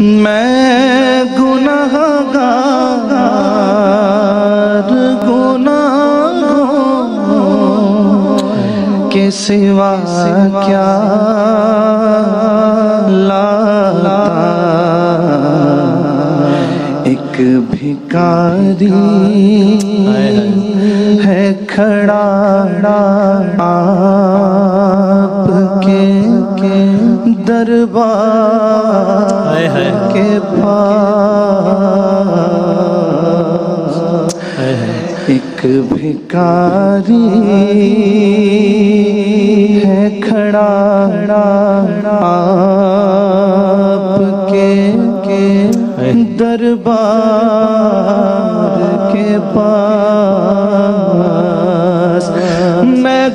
میں گناہگار گناہوں کے سوا کیا لاتا، ایک بھکاری ہے کھڑا آپ کے دربار کے پاس، ایک بھکاری ہے کھڑا آپ کے دربار کے پاس۔ میں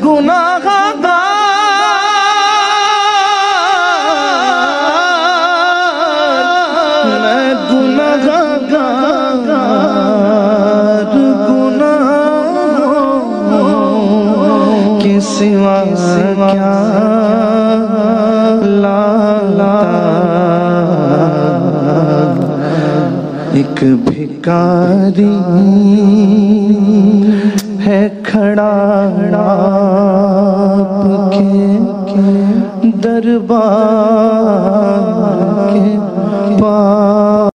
سوا کیا لاتا، ایک بھکاری ہے کھڑا آپ کے دربار